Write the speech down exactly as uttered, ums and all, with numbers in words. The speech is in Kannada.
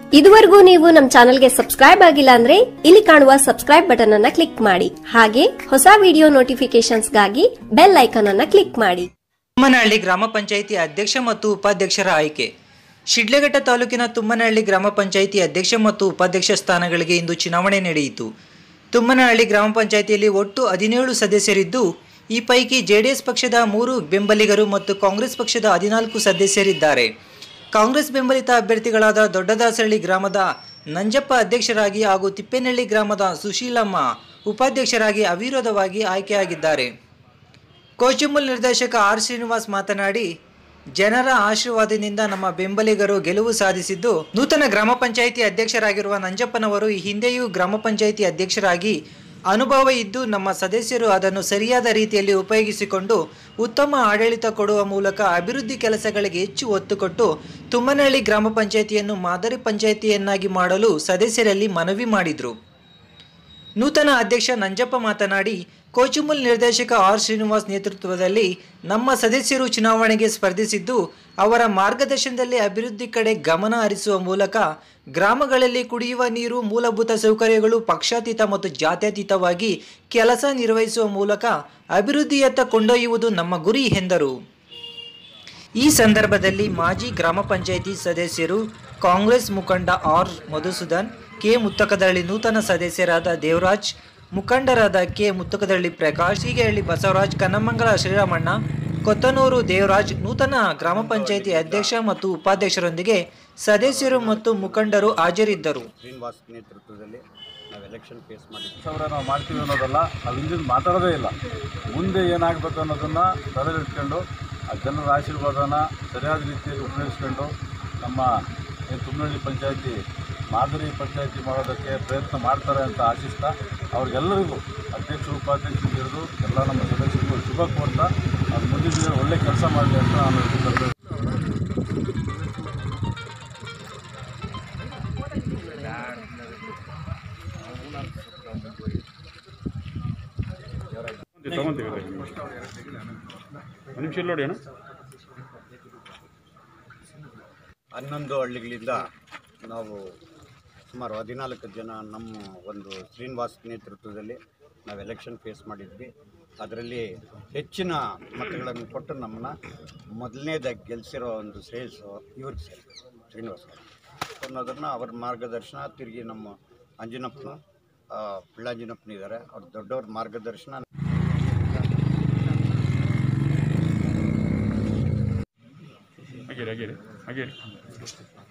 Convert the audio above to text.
ಇದುವರೆಗೂ ನೀವು ನಮ್ಮ ಚಾನೆಲ್ಗೆ ಸಬ್ಸ್ಕ್ರೈಬ್ ಆಗಿಲ್ಲ ಅಂದ್ರೆ ಇಲ್ಲಿ ಕಾಣುವ ಸಬ್ಸ್ಕ್ರೈಬ್ ಬಟನ್ ಅನ್ನು ಕ್ಲಿಕ್ ಮಾಡಿ. ಹಾಗೆ ಹೊಸ ವಿಡಿಯೋ ನೋಟಿಫಿಕೇಶನ್ಸ್ಗಾಗಿ ಬೆಲ್ ಐಕಾನ್ ಅನ್ನು ಕ್ಲಿಕ್ ಮಾಡಿ. ತುಮ್ಮನಹಳ್ಳಿ ಗ್ರಾಮ ಪಂಚಾಯಿತಿ ಅಧ್ಯಕ್ಷ ಮತ್ತು ಉಪಾಧ್ಯಕ್ಷರ ಆಯ್ಕೆ. ಶಿಡ್ಲಘಟ್ಟ ತಾಲೂಕಿನ ತುಮ್ಮನಹಳ್ಳಿ ಗ್ರಾಮ ಪಂಚಾಯಿತಿ ಅಧ್ಯಕ್ಷ ಮತ್ತು ಉಪಾಧ್ಯಕ್ಷ ಸ್ಥಾನಗಳಿಗೆ ಇಂದು ಚುನಾವಣೆ ನಡೆಯಿತು. ತುಮ್ಮನಹಳ್ಳಿ ಗ್ರಾಮ ಪಂಚಾಯಿತಿಯಲ್ಲಿ ಒಟ್ಟು ಹದಿನೇಳು ಸದಸ್ಯರಿದ್ದು, ಈ ಪೈಕಿ ಜೆಡಿಎಸ್ ಪಕ್ಷದ ಮೂರು ಬೆಂಬಲಿಗರು ಮತ್ತು ಕಾಂಗ್ರೆಸ್ ಪಕ್ಷದ ಹದಿನಾಲ್ಕು ಸದಸ್ಯರಿದ್ದಾರೆ. ಕಾಂಗ್ರೆಸ್ ಬೆಂಬಲಿತ ಅಭ್ಯರ್ಥಿಗಳಾದ ದೊಡ್ಡದಾಸರಳ್ಳಿ ಗ್ರಾಮದ ನಂಜಪ್ಪ ಅಧ್ಯಕ್ಷರಾಗಿ ಹಾಗೂ ತಿಪ್ಪೇನಹಳ್ಳಿ ಗ್ರಾಮದ ಸುಶೀಲಮ್ಮ ಉಪಾಧ್ಯಕ್ಷರಾಗಿ ಅವಿರೋಧವಾಗಿ ಆಯ್ಕೆಯಾಗಿದ್ದಾರೆ. ಕೋಚುಮುಲ್ ನಿರ್ದೇಶಕ ಆರ್ ಶ್ರೀನಿವಾಸ್ ಮಾತನಾಡಿ, ಜನರ ಆಶೀರ್ವಾದದಿಂದ ನಮ್ಮ ಬೆಂಬಲಿಗರು ಗೆಲುವು ಸಾಧಿಸಿದ್ದು, ನೂತನ ಗ್ರಾಮ ಪಂಚಾಯಿತಿ ಅಧ್ಯಕ್ಷರಾಗಿರುವ ನಂಜಪ್ಪನವರು ಈ ಹಿಂದೆಯೂ ಗ್ರಾಮ ಪಂಚಾಯಿತಿ ಅಧ್ಯಕ್ಷರಾಗಿ ಅನುಭವ ಇದ್ದು, ನಮ್ಮ ಸದಸ್ಯರು ಅದನ್ನು ಸರಿಯಾದ ರೀತಿಯಲ್ಲಿ ಉಪಯೋಗಿಸಿಕೊಂಡು ಉತ್ತಮ ಆಡಳಿತ ಕೊಡುವ ಮೂಲಕ ಅಭಿವೃದ್ಧಿ ಕೆಲಸಗಳಿಗೆ ಹೆಚ್ಚು ಒತ್ತು ಕೊಟ್ಟು ತುಮ್ಮನಹಳ್ಳಿ ಗ್ರಾಮ ಪಂಚಾಯಿತಿಯನ್ನು ಮಾದರಿ ಪಂಚಾಯಿತಿಯನ್ನಾಗಿ ಮಾಡಲು ಸದಸ್ಯರಲ್ಲಿ ಮನವಿ ಮಾಡಿದರು. ನೂತನ ಅಧ್ಯಕ್ಷ ನಂಜಪ್ಪ ಮಾತನಾಡಿ, ಕೋಚುಮುಲ್ ನಿರ್ದೇಶಕ ಆರ್ ಶ್ರೀನಿವಾಸ್ ನೇತೃತ್ವದಲ್ಲಿ ನಮ್ಮ ಸದಸ್ಯರು ಚುನಾವಣೆಗೆ ಸ್ಪರ್ಧಿಸಿದ್ದು, ಅವರ ಮಾರ್ಗದರ್ಶನದಲ್ಲಿ ಅಭಿವೃದ್ಧಿ ಕಡೆ ಗಮನ ಹರಿಸುವ ಮೂಲಕ ಗ್ರಾಮಗಳಲ್ಲಿ ಕುಡಿಯುವ ನೀರು, ಮೂಲಭೂತ ಸೌಕರ್ಯಗಳು ಪಕ್ಷಾತೀತ ಮತ್ತು ಜಾತ್ಯತೀತವಾಗಿ ಕೆಲಸ ನಿರ್ವಹಿಸುವ ಮೂಲಕ ಅಭಿವೃದ್ಧಿಯತ್ತ ಕೊಂಡೊಯ್ಯುವುದು ನಮ್ಮ ಗುರಿ ಎಂದರು. ಈ ಸಂದರ್ಭದಲ್ಲಿ ಮಾಜಿ ಗ್ರಾಮ ಪಂಚಾಯಿತಿ ಸದಸ್ಯರು, ಕಾಂಗ್ರೆಸ್ ಮುಖಂಡ ಆರ್ ಮಧುಸೂದನ್, ಕೆ ಮುತ್ತಕದಳ್ಳಿ, ನೂತನ ಸದಸ್ಯರಾದ ದೇವರಾಜ್, ಮುಖಂಡರಾದ ಕೆ ಮುತ್ತಕದಳ್ಳಿ ಪ್ರಕಾಶ್, ಸೀಗೆಹಳ್ಳಿ ಬಸವರಾಜ್, ಕನ್ನಮಂಗಲ ಶ್ರೀರಾಮಣ್ಣ, ಕೊತ್ತನೂರು ದೇವರಾಜ್, ನೂತನ ಗ್ರಾಮ ಪಂಚಾಯಿತಿ ಅಧ್ಯಕ್ಷ ಮತ್ತು ಉಪಾಧ್ಯಕ್ಷರೊಂದಿಗೆ ಸದಸ್ಯರು ಮತ್ತು ಮುಖಂಡರು ಹಾಜರಿದ್ದರು. ಶ್ರೀನಿವಾಸ್ ನೇತೃತ್ವದಲ್ಲಿ ನಾವು ಎಲೆಕ್ಷನ್ ಫೇಸ್ ಮಾಡಿದ್ವಿ. ಸಾವಿರ ನಾವು ಮಾಡ್ತೀವಿ ಅನ್ನೋದಲ್ಲ, ನಾವು ಹಿಂದಿನ ಮಾತಾಡೋದೇ ಇಲ್ಲ. ಮುಂದೆ ಏನಾಗಬೇಕು ಅನ್ನೋದನ್ನು ತಲೆಲಿಟ್ಕೊಂಡು ಆ ಜನರ ಆಶೀರ್ವಾದನ ಸರಿಯಾದ ರೀತಿಯಲ್ಲಿ ಉಪಯೋಗಿಸ್ಕೊಂಡು ನಮ್ಮ ಏನು ತುಮ್ಮನಹಳ್ಳಿ ಪಂಚಾಯಿತಿ ಮಾದರಿ ಪಂಚಾಯಿತಿ ಮಾಡೋದಕ್ಕೆ ಪ್ರಯತ್ನ ಮಾಡ್ತಾರೆ ಅಂತ ಆಶಿಸ್ತಾ, ಅವ್ರಿಗೆಲ್ಲರಿಗೂ ಅಧ್ಯಕ್ಷರು ಉಪಾಧ್ಯಕ್ಷರು ಹಿಡಿದು ಎಲ್ಲ ನಮ್ಮ ಸದಸ್ಯರಿಗೂ ಶುಭ ಕೋರ್ತಾ ಅವ್ರು ಮುಂದಿನ ದಿನ ಒಳ್ಳೆ ಕೆಲಸ ಮಾಡಲಿ ಅಂತ ನಾನು ಹೇಳ್ತಿದ್ದೆ. ಹನ್ನೊಂದು ಹಳ್ಳಿಗಳಿಂದ ನಾವು ಸುಮಾರು ಹದಿನಾಲ್ಕು ಜನ ನಮ್ಮ ಒಂದು ಶ್ರೀನಿವಾಸ್ ನೇತೃತ್ವದಲ್ಲಿ ನಾವು ಎಲೆಕ್ಷನ್ ಫೇಸ್ ಮಾಡಿದ್ವಿ. ಅದರಲ್ಲಿ ಹೆಚ್ಚಿನ ಮತಗಳನ್ನು ಕೊಟ್ಟು ನಮ್ಮನ್ನು ಮೊದಲನೇದಾಗಿ ಗೆಲ್ಲಿಸಿರೋ ಒಂದು ಶ್ರೇಯಸ್ಸು ಇವ್ರಿಗೆ ಸರ್ ಶ್ರೀನಿವಾಸ್ ಅನ್ನೋದನ್ನು ಅವ್ರ ಮಾರ್ಗದರ್ಶನ, ತಿರುಗಿ ನಮ್ಮ ಅಂಜನಪ್ಪನ ಪಿಳ್ಳಂಜನಪ್ಪನಿದ್ದಾರೆ, ಅವ್ರ ದೊಡ್ಡವ್ರ ಮಾರ್ಗದರ್ಶನ. ಹಾಗೆ ಹಾಗೆ ಹಾಗೆ